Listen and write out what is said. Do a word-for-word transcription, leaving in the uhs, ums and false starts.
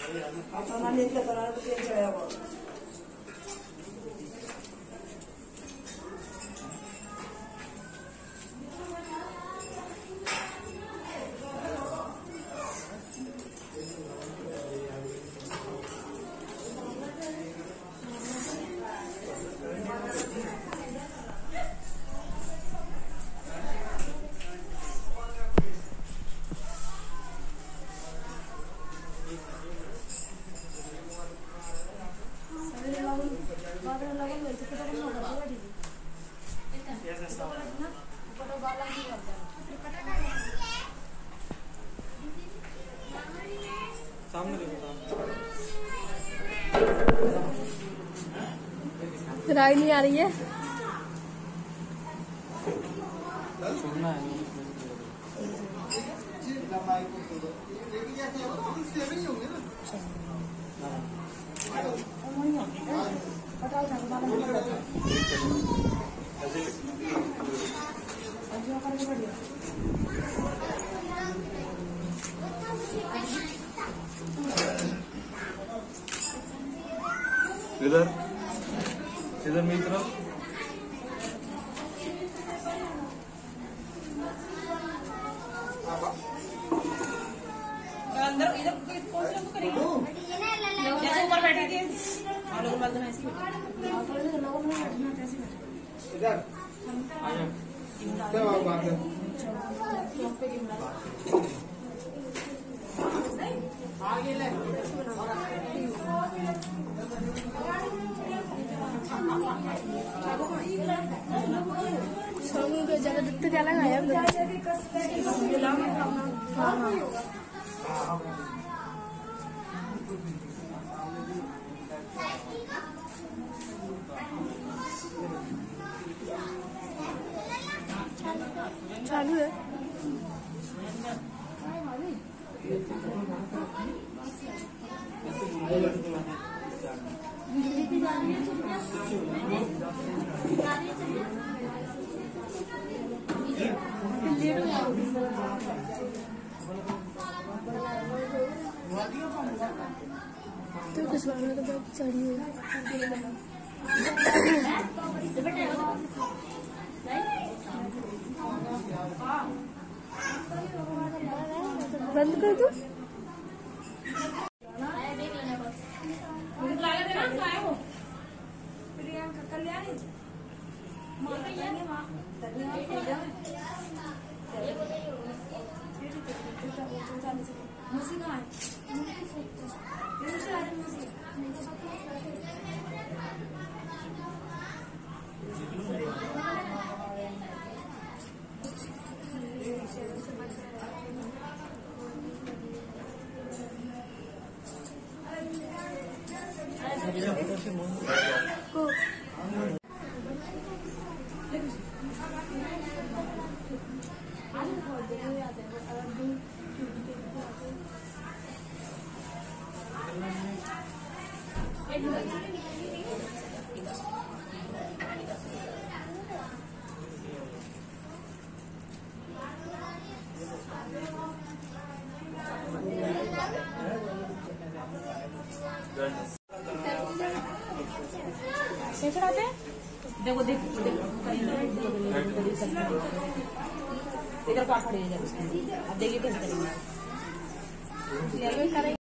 Atau nanti kita taruh ke sini saya kok. राय नहीं आ रही है। सुनना है इधर इधर मेरी तरफ अंदर इधर कौन सा तो करेंगे जैसे ऊपर बैठी थी और लोग बाद में ऐसे इधर क्या बात है आगे ले सोनू को जगह दिखते क्या लगाया हाँ हाँ चालू है। तो कुछ वाला तो बहुत चढ़ी हुई बंद कर दो। प्रियंका कल्याणी कैसे आते हैं? देखो देख इधर का खड़े हैं। अब देखिए कैसे करेंगे।